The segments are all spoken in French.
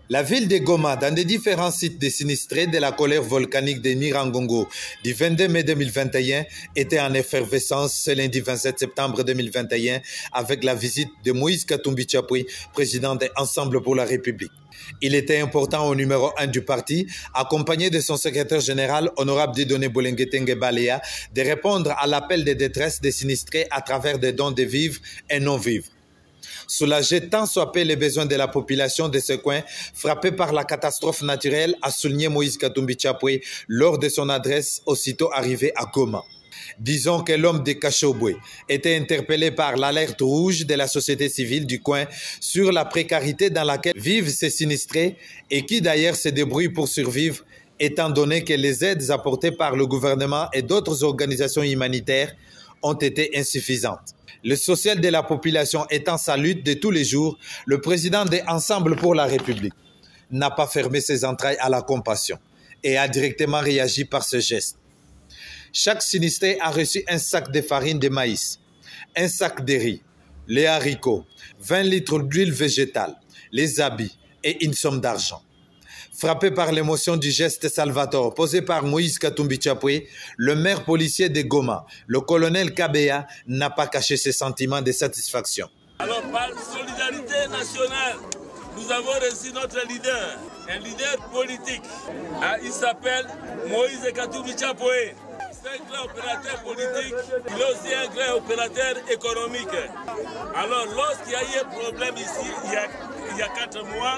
La ville de Goma, dans des différents sites des sinistrés de la colère volcanique de Nyiragongo du 22 mai 2021, était en effervescence ce lundi 27 septembre 2021 avec la visite de Moïse Katumbi Tchapoué, président de Ensemble pour la République. Il était important au numéro 1 du parti, accompagné de son secrétaire général, honorable Dieudonné Bolenge Balea, de répondre à l'appel de détresse des sinistrés à travers des dons de vivres et non-vivres. Soulager tant soit peu les besoins de la population de ce coin, frappée par la catastrophe naturelle, a souligné Moïse Katumbi Tchapoué lors de son adresse aussitôt arrivé à Goma. Disons que l'homme de Kachobwe était interpellé par l'alerte rouge de la société civile du coin sur la précarité dans laquelle vivent ces sinistrés et qui d'ailleurs se débrouillent pour survivre, étant donné que les aides apportées par le gouvernement et d'autres organisations humanitaires ont été insuffisantes. Le social de la population étant sa lutte de tous les jours, le président de Ensemble pour la République n'a pas fermé ses entrailles à la compassion et a directement réagi par ce geste. Chaque sinistré a reçu un sac de farine de maïs, un sac de riz, les haricots, 20 litres d'huile végétale, les habits et une somme d'argent. Frappé par l'émotion du geste salvator posé par Moïse Katumbi Tchapoué, le maire policier de Goma, le colonel Kabea, n'a pas caché ses sentiments de satisfaction. Alors par solidarité nationale, nous avons reçu notre leader, un leader politique. Il s'appelle Moïse Katumbi Tchapoué. C'est un grand opérateur politique, il est aussi un grand opérateur économique. Alors lorsqu'il y a eu un problème ici, il y a 4 mois,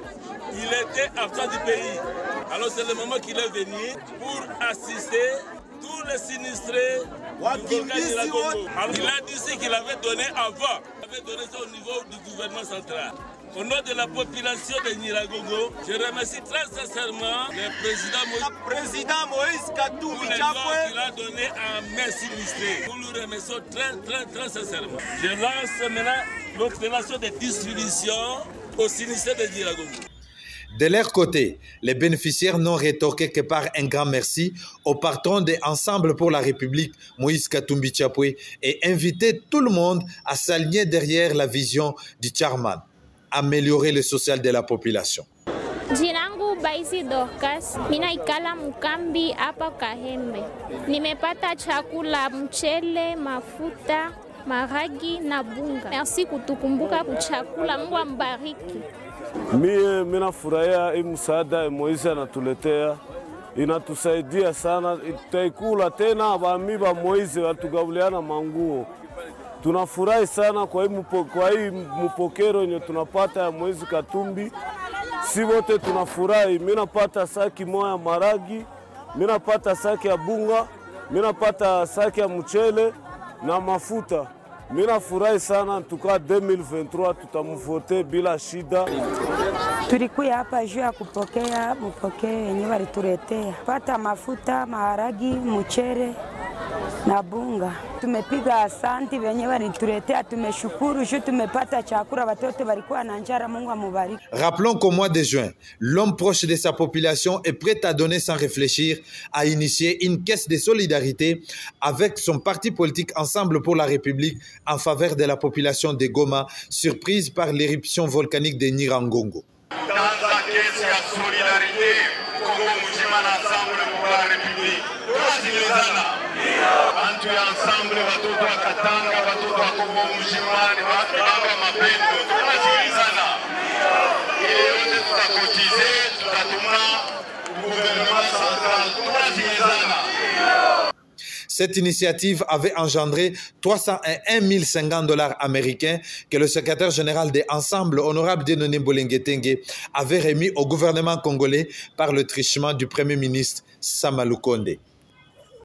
il était absent du pays. Alors c'est le moment qu'il est venu pour assister tous les sinistrés du volcan Nyiragongo. Alors il a dit ce qu'il avait donné avant. Il avait donné ça au niveau du gouvernement central. Au nom de la population de Nyiragongo, je remercie très sincèrement le président Moïse Katumbi Tchapoué qu'il a donné à mes sinistrés. Nous le remercions très sincèrement. Je lance maintenant l'opération de distribution aux sinistrés de Nyiragongo. De leur côté, les bénéficiaires n'ont rétorqué que par un grand merci au patron de Ensemble pour la République, Moïse Katumbi Tchapoué, et invité tout le monde à s'aligner derrière la vision du chairman, améliorer le social de la population. Jinangu Baisi Dorcas, mina ikala Mukambi hapa Kahembe. Nimepata chakula mchele, mafuta, maragi na bunga. Merci kutukumbuka kuchakula, Mungu ambariki. Mie mina furahia hii msaada Moise anatuletea, inatusaidia sana. Tutaikula tena, abami ba Moise watugauliana manguo. Tunafurahi sana kwa hii mpokero yenye tunapata ya Moise Katumbi. Si wote tunafurahi. Mimi napata saki moja maragi, mimi napata saki ya bunga, mimi napata saki ya mchele na mafuta. Mimi nafurahi sana, tuka 2023 tutamvote bila shida. Tulikuja hapa juu ya kupokea mpokeo yenyewe walituletea. Pata mafuta, maharagi, mchele na bunga. Tumepiga asanti wenyewe walituletea, tumeshukuru juu tumepata chakula, watoto walikuwa na njara, Mungu amubariki. Rappelons qu'au mois de juin, l'homme proche de sa population est prêt à donner sans réfléchir, à initier une caisse de solidarité avec son parti politique Ensemble pour la République en faveur de la population de Goma, surprise par l'éruption volcanique de Nyiragongo. Dans la caisse de solidarité, Congo Mujima Ensemble pour la République. Antu ya Ensemble, watoto wa Katanga, watoto wa Congo Mujima, ni baba mapendo, tunasikilizana. Ile yote tutakotize, tutatuma gouvernement central, tunasikilizana. Cette initiative avait engendré 301 050 $ américains que le secrétaire général de Ensemble, honorable Dieudonné Bolenge avait remis au gouvernement congolais par le truchement du premier ministre Sama Lukonde.